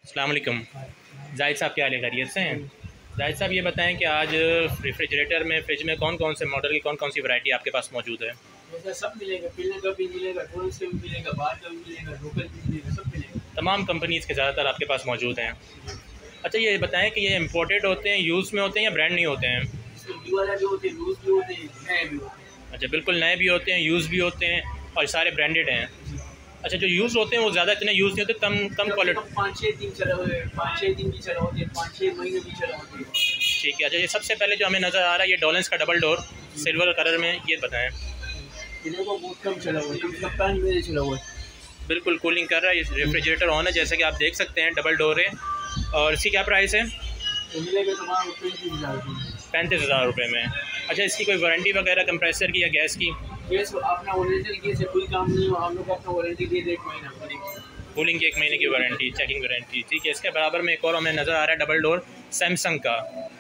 अस्सलाम वालेकुम। जाहिद साहब क्या हाल है, खैरियत से हैं? जाहिद साहब ये बताएं कि आज रेफ्रिजरेटर में फ्रिज में कौन कौन से मॉडल की कौन कौन सी वैरायटी आपके पास मौजूद है? सब मिलेगा, पीने का भी मिलेगा, ड्रोन से भी मिलेगा, बाहर का भी मिलेगा, लोकल भी मिलेगा, सब मिलेगा। तमाम कंपनीज़ के ज़्यादातर आपके पास मौजूद हैं। अच्छा ये बताएं कि ये इम्पोर्टेड होते हैं, यूज़ में होते हैं या ब्रांड नहीं होते हैं? इसमें न्यू वाला भी होते हैं, लूज भी होते हैं, नए भी होते हैं। अच्छा, बिल्कुल नए भी होते हैं, यूज़ भी होते हैं और सारे ब्रांडेड हैं। अच्छा, जो यूज़ होते हैं वो ज़्यादा इतने यूज़ नहीं होते, कम कम क्वालिटी। 5-6 दिन चला हुआ है, 5-6 दिन भी चला होते हैं, 5-6 महीने भी चला होते हैं। ठीक है। अच्छा, ये सबसे पहले जो हमें नज़र आ रहा है ये डॉलेंस का डबल डोर सिल्वर कलर में, ये बताएं। इन्हें को बहुत कम चला हुआ है, कम से कम 5 महीने चला हुआ है। बिल्कुल कूलिंग कर रहा है, ये रेफ्रिजरेटर ऑन है जैसे कि आप देख सकते हैं, डबल डोर है। और इसकी क्या प्राइस है? तो मिलेगा तुम्हारा 35,000 रुपये। 35,000 रुपये में। अच्छा, इसकी कोई वारंटी वगैरह कंप्रेसर की या गैस की? गैस अपना ओरिजिनल गैस से कोई काम नहीं हो, हम लोग अपना वारंटी दे दे 1 महीना पड़ेगा। कूलिंग की 1 महीने की वारंटी, चेकिंग वारंटी। ठीक है। इसके बराबर में एक और हमें नज़र आ रहा है डबल डोर सैमसंग का,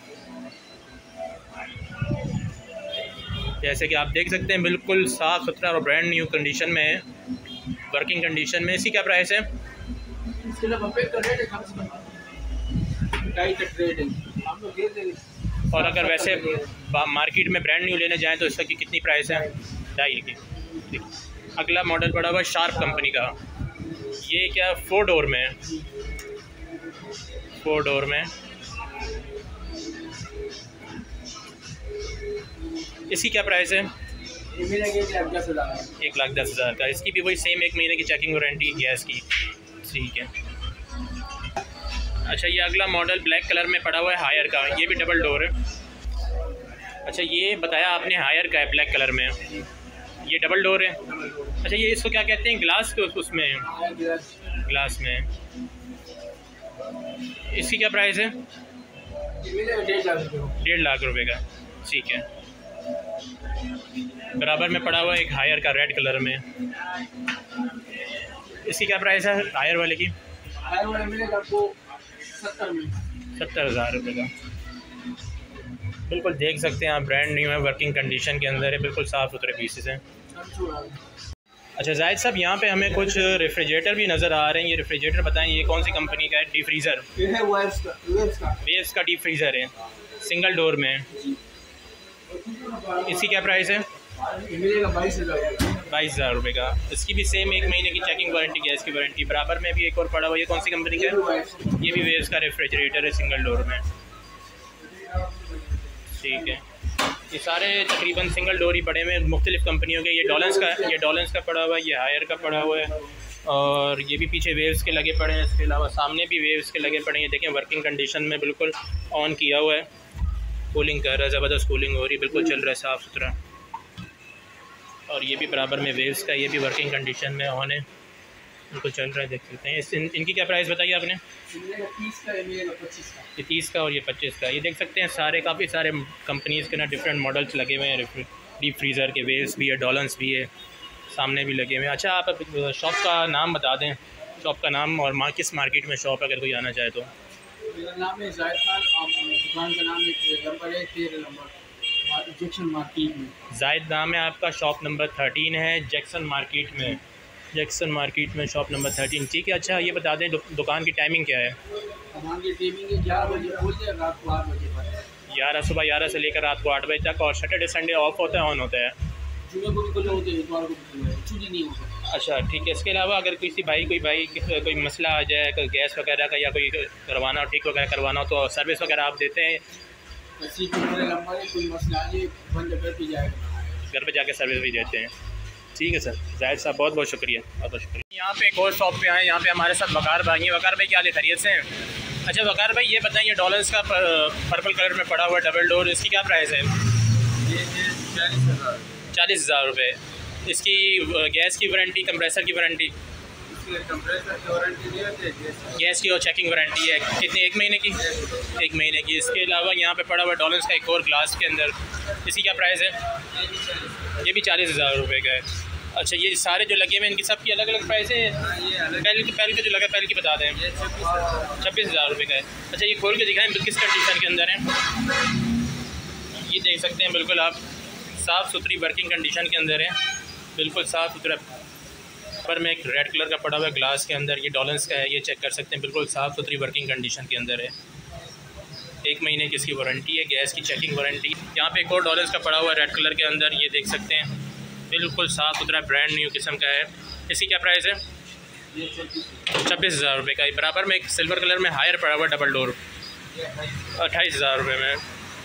जैसे कि आप देख सकते हैं बिल्कुल साफ़ सुथरा और ब्रांड न्यू कंडीशन में है, वर्किंग कंडीशन में। इसकी क्या प्राइस है? इसके लिए बफे का रेट है कम से कम 2.5 तक रेट है, हम लोग दे देंगे। और अगर वैसे मार्केट में ब्रांड न्यू लेने जाएँ तो इसकी कितनी प्राइस है? 2.5 की। अगला मॉडल पड़ा हुआ है शार्प कंपनी का, ये क्या 4 डोर में है? 4 डोर में। इसकी क्या प्राइस है? ये मिलेगा 1,10,000। 1,10,000 का। इसकी भी वही सेम 1 महीने की चेकिंग वारंटी गैस की। ठीक है। अच्छा, ये अगला मॉडल ब्लैक कलर में पड़ा हुआ है हायर का, ये भी डबल डोर है। अच्छा, ये बताया आपने हायर का है ब्लैक कलर में, ये डबल डोर है। अच्छा, ये इसको क्या कहते हैं? ग्लास के उसमें है, ग्लास में। इसकी क्या प्राइस है? ये मिलेगा 1,50,000 रुपये। 1.5 लाख रुपए का। ठीक है। बराबर में पड़ा हुआ है एक हायर का रेड कलर में, इसकी क्या प्राइस है हायर वाले की? हायर वाला मिलेगा आपको 70 में। 70,000 रुपये का। बिल्कुल देख सकते हैं आप, ब्रांड न्यू है, वर्किंग कंडीशन के अंदर है, बिल्कुल साफ़ सुथरे पीसेस हैं। अच्छा जाहिद साहब, यहाँ पे हमें कुछ रेफ्रिजरेटर भी नज़र आ रहे हैं, ये रेफ्रिजरेटर बताएं ये कौन सी कंपनी का है? डीप फ्रीज़र, ये है वेव्स का डीप फ्रीज़र है, सिंगल डोर में। इसकी क्या प्राइस है? ये मिलेगा 22,000। 22,000 रुपये का। इसकी भी सेम 1 महीने की चेकिंग वारंटी, गैस की वारंटी। बराबर में भी एक और पड़ा हुआ, ये कौन सी कंपनी का है? ये भी वेव्स का रेफ्रिजरेटर है, सिंगल डोर में। ठीक है। ये सारे तकरीबन सिंगल डोर ही पड़े हुए हैं, मुख्तलिफ़ कंपनियों के। ये डॉलेंस का पड़ा हुआ है, ये हायर का पड़ा हुआ है, और ये भी पीछे वेव्स के लगे पड़े हैं। इसके अलावा सामने भी वेव्स के लगे पड़े हैं। देखें वर्किंग कंडीशन में बिल्कुल ऑन किया हुआ है, कूलिंग कर रहा है, ज़बरदस्त कूलिंग हो रही है, बिल्कुल चल रहा है साफ़ सुथरा। और ये भी बराबर में वेव्स का, ये भी वर्किंग कंडीशन में ऑन है, बिल्कुल चल रहा है, देख सकते हैं। इनकी क्या प्राइस बताइए आपने? 30 का, ये मिलेगा 25 का। ये 30 का और ये 25 का। ये देख सकते हैं सारे, काफ़ी सारे कंपनीज़ के ना डिफरेंट मॉडल्स लगे हुए हैं। डीप फ्रीज़र के वेव्स भी है, डॉलेंस भी है, सामने भी लगे हुए हैं। अच्छा, आप शॉप का नाम बता दें, शॉप का नाम और किस मार्केट में शॉप अगर कोई आना चाहे तो। मेरा नाम है जाहिद खान, दुकान का नाम है 13 नंबर जैक्सन मार्केट में। जाहिद नाम है आपका, शॉप नंबर 13 है जैक्सन मार्केट में, जैक्सन मार्केट में शॉप नंबर 13। ठीक है। अच्छा, ये बता दें दुकान की टाइमिंग क्या है? हमारी टाइमिंग है 11 बजे खोलते हैं, रात को 8 बजे तक। सुबह 11 से लेकर रात को 8 बजे तक। और सैटरडे संडे ऑफ होता है, ऑन होता है? जुमे को भी खुले होते हैं, इतवार को भी खुले होते हैं, छुट्टी नहीं होता। अच्छा ठीक है। इसके अलावा अगर कोई मसला आ जाए, कोई गैस वगैरह का या कोई करवाना हो, ठीक वगैरह करवाना हो, तो सर्विस वगैरह आप देते हैं? नंबर है, कोई मसला आ जाए बंद घर पे जाएगा, घर पे जाके सर्विस भी देते हैं। ठीक है सर। जाहिद साहब बहुत बहुत शुक्रिया, बहुत बहुत शुक्रिया। यहाँ पे एक और शॉप पे आए, यहाँ पे हमारे साथ वकार भाई हैं। वकार भाई क्या हाल है, खैरियत से हैं? अच्छा वकार भाई, ये बताइए डॉलेंस का पर्पल कलर में पड़ा हुआ डबल डोर, इसकी क्या प्राइस है? ये 40,000। 40,000 रुपये। इसकी गैस की वारंटी, कंप्रेसर की वारंटी? कंप्रेसर की वारंटी नहीं होती है, गैस की और चेकिंग वारंटी है कितनी? 1 महीने की? 1 महीने की। इसके अलावा यहाँ पे पड़ा हुआ डॉलेंस का एक और ग्लास के अंदर, इसकी क्या प्राइस है? ये भी 40,000 रुपये का है। अच्छा, ये सारे जो लगे हुए हैं इनकी सबकी अलग अलग प्राइस है? पहले का जो लगा, पहले की बता दें। 26,000 रुपये का है। अच्छा, ये खोल के दिखाएं किस कंडीशन के अंदर है? ये देख सकते हैं बिल्कुल आप, साफ़ सुथरी वर्किंग कंडीशन के अंदर है, बिल्कुल साफ़ सुथरा पर में एक रेड कलर का पड़ा हुआ है ग्लास के अंदर, ये डॉलन्स का है, ये चेक कर सकते हैं, बिल्कुल साफ़ सुथरी वर्किंग कंडीशन के अंदर है। 1 महीने की इसकी वारंटी है, गैस की चेकिंग वारंटी। यहाँ पे एक और डॉलर्स का पड़ा हुआ है रेड कलर के अंदर, ये देख सकते हैं, बिल्कुल साफ़ सुथरा ब्रांड न्यू किस्म का है। इसकी क्या प्राइस है? 26,000 रुपये का। बराबर में एक सिल्वर कलर में हायर पड़ा हुआ डबल डोर, 28,000 रुपये में।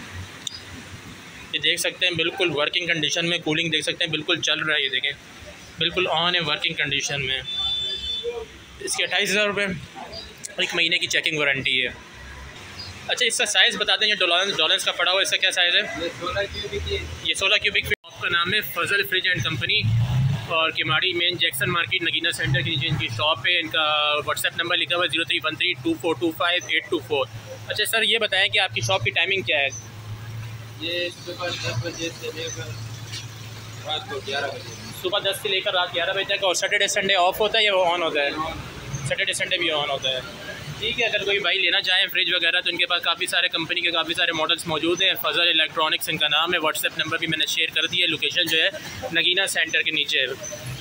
ये देख सकते हैं बिल्कुल वर्किंग कंडीशन में, कूलिंग देख सकते हैं बिल्कुल चल रहा है, ये देखें बिल्कुल ऑन है वर्किंग कंडीशन में। इसके 28,000 रुपये, 1 महीने की चेकिंग वारंटी है। अच्छा, इसका साइज़ बता दें, ये डॉलर्स का पड़ा हुआ है, इसका क्या साइज़ है? ये 16 क्यूबिक फीट। आपका नाम है फजल फ्रिज एंड कंपनी, और Keamari main Jackson market Nagina center के नीचे इनकी शॉप है। इनका व्हाट्सएप नंबर लिखा हुआ है 03132425 अच्छा सर, ये बताएं कि आपकी शॉप की टाइमिंग क्या है? ये सुबह 10 बजे से लेकर रात को 11 बजे। सुबह 10 से लेकर रात 11 बजे तक। और सैटरडे संडे ऑफ होता है या वो ऑन होता है? सैटरडे संडे भी ऑन होता है। ठीक है, अगर कोई भाई लेना चाहें फ्रिज वगैरह तो इनके पास काफ़ी सारे कंपनी के काफ़ी सारे मॉडल्स मौजूद हैं। फजल इलेक्ट्रॉनिक्स इनका नाम है, व्हाट्सएप नंबर भी मैंने शेयर कर दिया। लोकेशन जो है नगीना सेंटर के नीचे है।